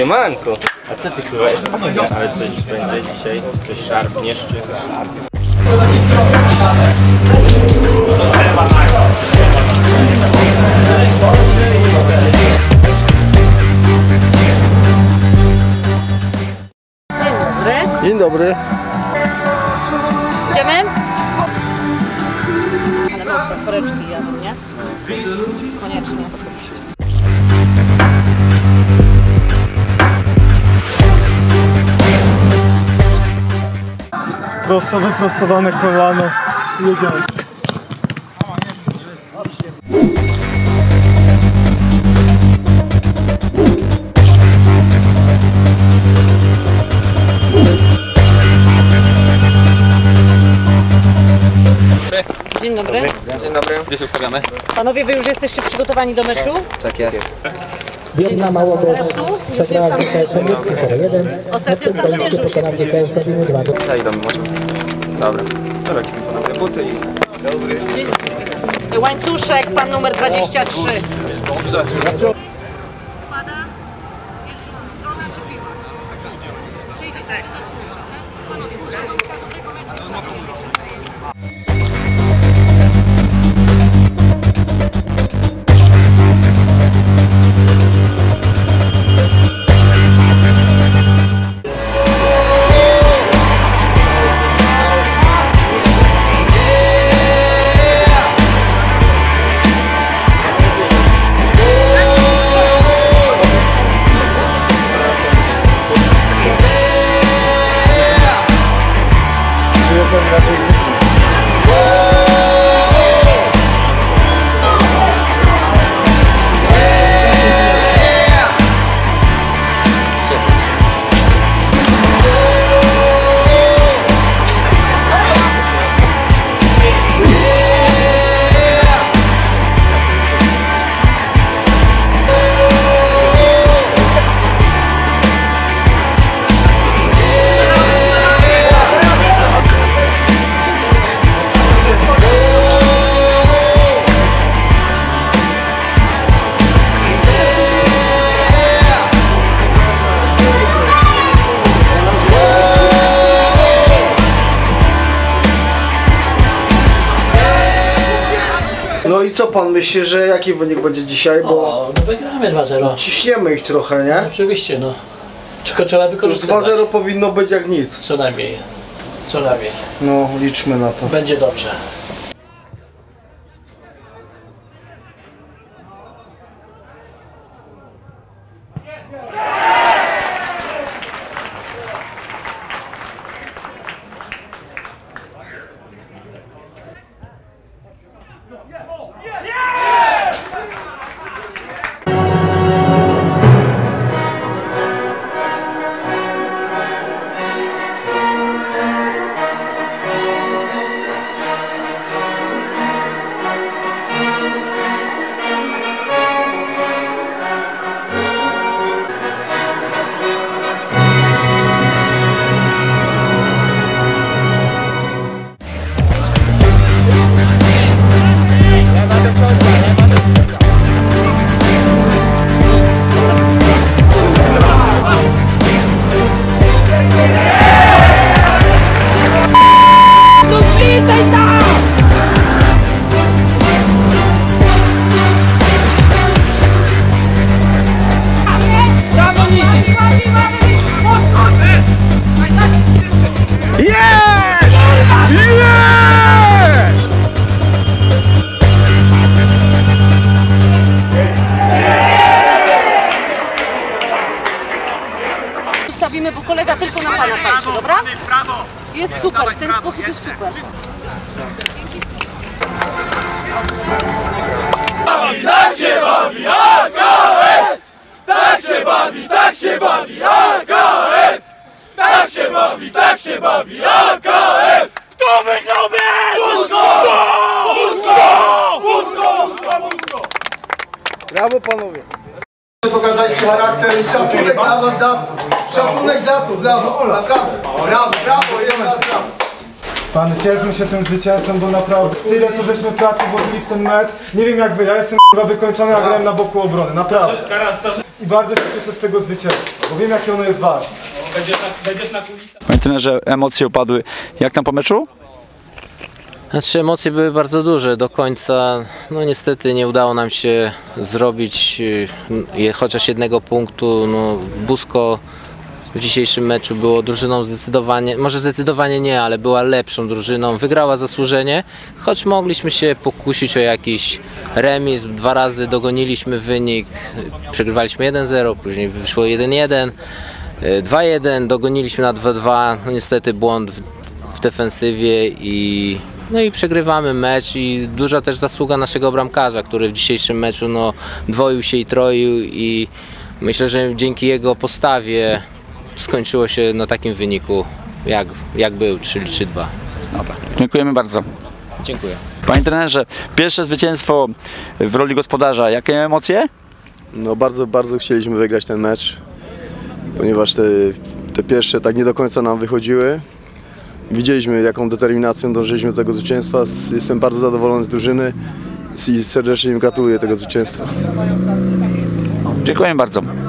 Siemanko. A co ty chyba jest? Ale coś będzie dzisiaj? Coś szarpniesz czy coś? Dzień dobry. Idziemy? Ale mokre koreczki jadą, nie? Koniecznie. Prosto wyprostowane kolano. Jedziemy. Dzień dobry. Dzień dobry. Gdzie się ustawiamy? Panowie, wy już jesteście przygotowani do meczu? Tak jest. Biedna Małogo przegrała dzisiejsze minutki 0-1. Ostatnio sam pierwszy się Zajdą może. Dobra. To lecimy panowie buty i... Dobry. Łańcuszek, pan numer 23. Dobrze. Spada, jest strona czy piła? Przyjdziecie, wy zaczynajcie. Panowie, pokażą dobrego meczu. No i co pan myśli, że jaki wynik będzie dzisiaj? Bo No wygramy 2-0. ciśniemy ich trochę, nie? Oczywiście, no. Tylko trzeba Już wykorzystywać. 2-0 powinno być jak nic. Co najmniej. Co najmniej. No, liczmy na to. Będzie dobrze. Ustawimy, bo kolega tylko na pana patrzy, dobra? Jest super, w ten sposób jest super. Tak się bawi AKS! Tak się bawi, tak się bawi AKS! Tak się bawi, tak się bawi AKS! Kto wygrał mecz? Pusko! Pusko! Pusko! Pusko! Brawo panowie. Pokazaliście charakter i szacunek dla was za to. Szacunek za to, dla was. Naprawdę. Brawo, brawo, jeszcze raz brawo. Pan, cieszmy się tym zwycięstwem, bo naprawdę tyle co żeśmy pracy włożyli w ten mecz. Nie wiem jak wy, ja jestem chyba wykończony, a grałem na boku obrony, naprawdę. I bardzo się cieszę z tego zwycięstwa. bo wiem jakie ono jest ważne. Panie trenerze, emocje upadły. Jak tam po meczu? Znaczy emocje były bardzo duże do końca, no niestety nie udało nam się zrobić chociaż jednego punktu. No, Busko w dzisiejszym meczu było drużyną zdecydowanie, może zdecydowanie nie, ale była lepszą drużyną, wygrała zasłużenie, choć mogliśmy się pokusić o jakiś remis, 2 razy dogoniliśmy wynik, przegrywaliśmy 1-0, później wyszło 1-1, 2-1, dogoniliśmy na 2-2, no niestety błąd w defensywie i przegrywamy mecz i duża też zasługa naszego bramkarza, który w dzisiejszym meczu dwoił się i troił i myślę, że dzięki jego postawie skończyło się na takim wyniku, jak był, czyli 3-2. Dobra, dziękujemy bardzo. Dziękuję. Panie trenerze, pierwsze zwycięstwo w roli gospodarza. Jakie emocje? No bardzo chcieliśmy wygrać ten mecz, ponieważ te pierwsze tak nie do końca nam wychodziły. Widzieliśmy, jaką determinacją dążyliśmy do tego zwycięstwa. Jestem bardzo zadowolony z drużyny i serdecznie im gratuluję tego zwycięstwa. Dziękuję bardzo.